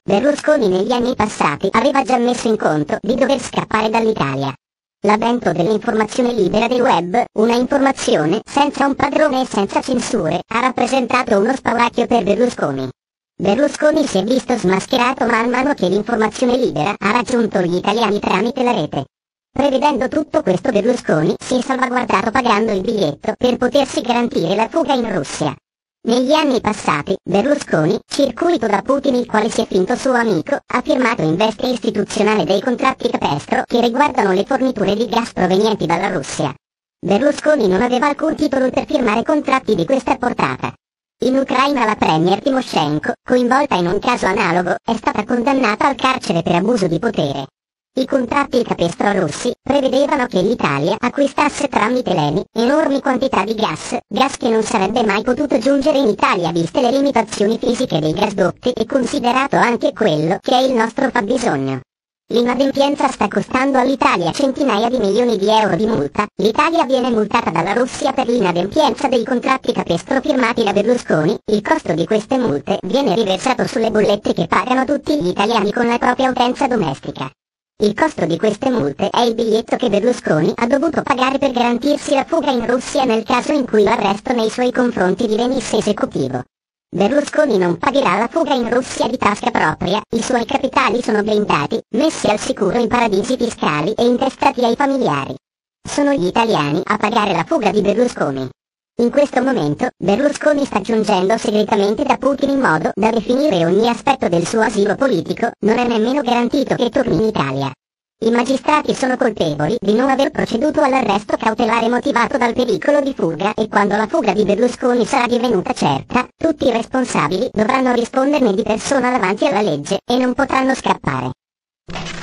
Berlusconi negli anni passati aveva già messo in conto di dover scappare dall'Italia. L'avvento dell'informazione libera del web, una informazione senza un padrone e senza censure, ha rappresentato uno spauracchio per Berlusconi. Berlusconi si è visto smascherato man mano che l'informazione libera ha raggiunto gli italiani tramite la rete. Prevedendo tutto questo, Berlusconi si è salvaguardato pagando il biglietto per potersi garantire la fuga in Russia. Negli anni passati, Berlusconi, circuito da Putin il quale si è finto suo amico, ha firmato in veste istituzionale dei contratti capestro che riguardano le forniture di gas provenienti dalla Russia. Berlusconi non aveva alcun titolo per firmare contratti di questa portata. In Ucraina la premier Timoshenko, coinvolta in un caso analogo, è stata condannata al carcere per abuso di potere. I contratti capestro russi prevedevano che l'Italia acquistasse tramite l'ENI enormi quantità di gas che non sarebbe mai potuto giungere in Italia viste le limitazioni fisiche dei gasdotti e considerato anche quello che è il nostro fabbisogno. L'inadempienza sta costando all'Italia centinaia di milioni di euro di multa. L'Italia viene multata dalla Russia per l'inadempienza dei contratti capestro firmati da Berlusconi. Il costo di queste multe viene riversato sulle bollette che pagano tutti gli italiani con la propria utenza domestica. Il costo di queste multe è il biglietto che Berlusconi ha dovuto pagare per garantirsi la fuga in Russia nel caso in cui l'arresto nei suoi confronti divenisse esecutivo. Berlusconi non pagherà la fuga in Russia di tasca propria, i suoi capitali sono blindati, messi al sicuro in paradisi fiscali e intestati ai familiari. Sono gli italiani a pagare la fuga di Berlusconi. In questo momento, Berlusconi sta giungendo segretamente da Putin in modo da definire ogni aspetto del suo asilo politico, non è nemmeno garantito che torni in Italia. I magistrati sono colpevoli di non aver proceduto all'arresto cautelare motivato dal pericolo di fuga e quando la fuga di Berlusconi sarà divenuta certa, tutti i responsabili dovranno risponderne di persona davanti alla legge e non potranno scappare.